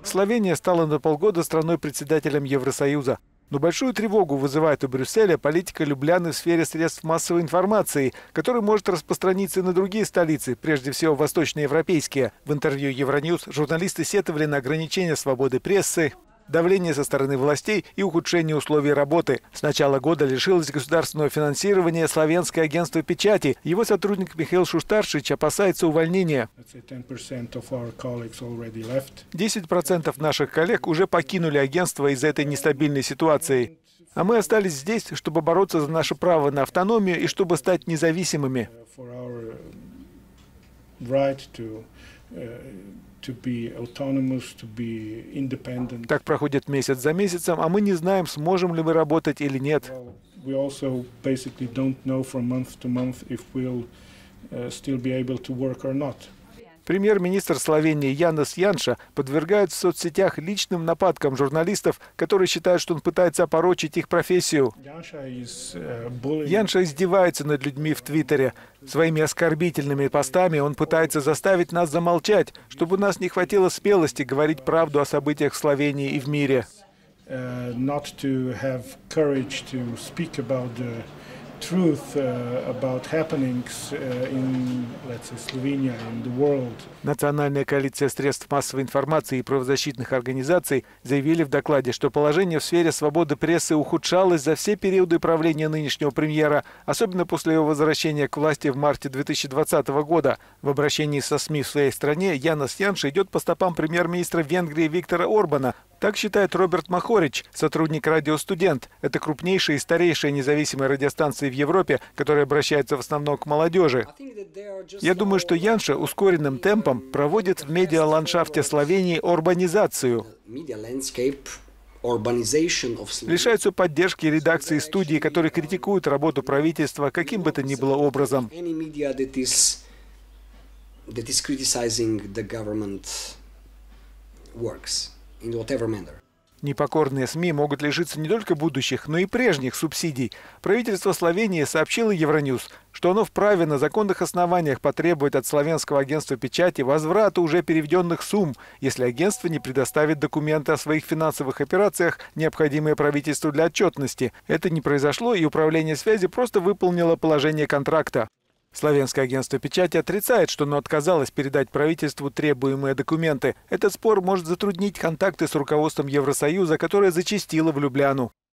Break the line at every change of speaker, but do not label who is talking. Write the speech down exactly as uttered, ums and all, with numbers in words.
Словения стала на полгода страной-председателем Евросоюза. Но большую тревогу вызывает у Брюсселя политика Любляны в сфере средств массовой информации, которая может распространиться и на другие столицы, прежде всего восточноевропейские. В интервью Евроньюз журналисты сетовали на ограничение свободы прессы, давление со стороны властей и ухудшение условий работы. С начала года лишилось государственного финансирования Славянское агентство печати. Его сотрудник Михаил Шуштаршич опасается увольнения. десять процентов наших коллег уже покинули агентство из-за этой нестабильной ситуации. А мы остались здесь, чтобы бороться за наше право на автономию и чтобы стать независимыми. Так проходит месяц за месяцем, а мы не знаем, сможем ли мы работать или нет. Премьер-министр Словении Янис Янша подвергает в соцсетях личным нападкам журналистов, которые считают, что он пытается опорочить их профессию. Янша издевается над людьми в Твиттере. Своими оскорбительными постами он пытается заставить нас замолчать, чтобы у нас не хватило смелости говорить правду о событиях в Словении и в мире.
Truth uh, about happenings uh, in, let's say, Slovenia, in the world.
Национальная коалиция средств массовой информации и правозащитных организаций заявили в докладе, что положение в сфере свободы прессы ухудшалось за все периоды правления нынешнего премьера, особенно после его возвращения к власти в марте две тысячи двадцатого года. В обращении со СМИ в своей стране Янис Янша идет по стопам премьер-министра Венгрии Виктора Орбана. Так считает Роберт Махорич, сотрудник радио «Студент». Это крупнейшая и старейшая независимая радиостанция в Европе, которая обращается в основном к молодежи. Я думаю, что Янша ускоренным темпом проводит в медиаландшафте Словении урбанизацию. Лишаются поддержки редакции и студии, которые критикуют работу правительства каким бы то ни было образом. Непокорные СМИ могут лишиться не только будущих, но и прежних субсидий. Правительство Словении сообщило Евроньюз, что оно вправе на законных основаниях потребовать от Славянского агентства печати возврата уже переведенных сумм, если агентство не предоставит документы о своих финансовых операциях, необходимые правительству для отчетности. Это не произошло, и управление связи просто выполнило положение контракта. Славянское агентство печати отрицает, что оно отказалось передать правительству требуемые документы. Этот спор может затруднить контакты с руководством Евросоюза, которое зачастило в Любляну.